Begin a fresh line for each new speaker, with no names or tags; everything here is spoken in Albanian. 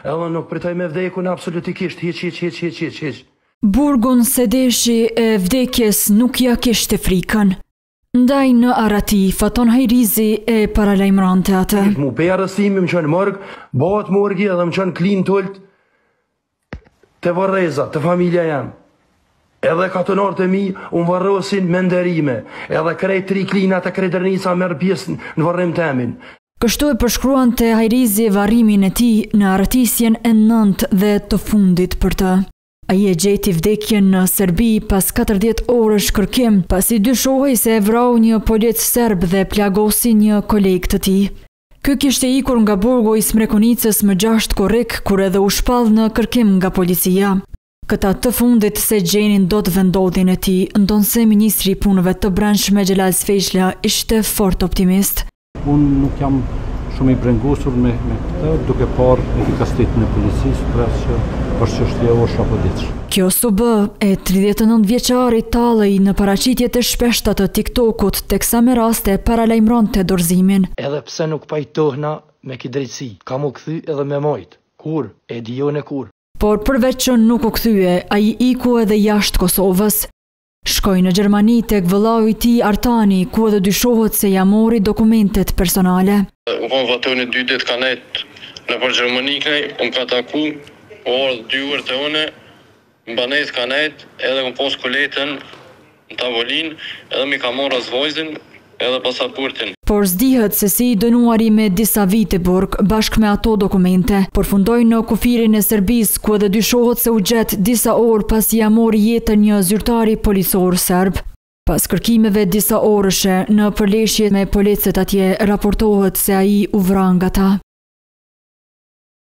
Edhe nuk pritoj me vdekun absolutikisht, hiq.
Burgun se deshi e vdekjes nuk ja kishte frikën. Ndaj në arati, Faton Hajrizi e paralajmërante atë.
Mu pe arrestimi më qënë morg, bëhet morgi edhe më qënë klin tult të vërreza, të familja jam. Edhe katonarët e mi unë varrosin me nderime, edhe krejt 3 klinat e krejt dërnica merë pjesë në varrim temin.
Kështu e përshkruan të Hajrizi varrimin e tij në arratisjen e 9 dhe të fundit për të. Ai e gjeti vdekjen në Serbi pas 40 orësh kërkim, pasi dyshohej se e vrau një polic serb dhe plagosi një koleg të tij. Ky kishte ikur nga burgu i Smrekonicës më 6 korrik, kur edhe u shpall në kërkim nga policia. Këta të fundit se gjenin do të vendodhin e tij, ndonse ministri i punëve të brendshme Xhelal Sfeshla ishte fort optimist.
Unë nuk jam shumë i brengosur me këtë, duke parë efikasitetin e policisë, që është çështje orësh apo ditësh.
Kjo SUB e 39 vjeçari tallej në paraqitjet e shpeshta të TikTokut, teksa me raste paralajmëronte dorëzimin.
Edhe pse nuk pajtohna me ki drejtësi, kam u kthy edhe me mojt. Kur? E dijon e kur.
Por përveç që nuk u kthye, ai iku edhe jashtë Kosovës. Shkoi në Gjermani tek vëllau i tij Artani, ku edhe dyshohet se ja mori dokumentet personale.
U kon vatoni 2 ditë kanet në për Gjermani, unë ka taku, orë 2 orë të une, në banes kanet, edhe kom pos koletën në tavolin, edhe mi ka mora zvojzin, edhe pasaportin.
Por s'dihet se si i dënuari me disa vite burg bashk me ato dokumente, përfundoi në kufirin e Serbisë, ku edhe dyshohet se u gjet disa orë pasi ja mori jetën një zyrtari policor serb. Pas kërkimeve disa orëshe në përleshje me policët atje, raportohet se ai u vra nga ta.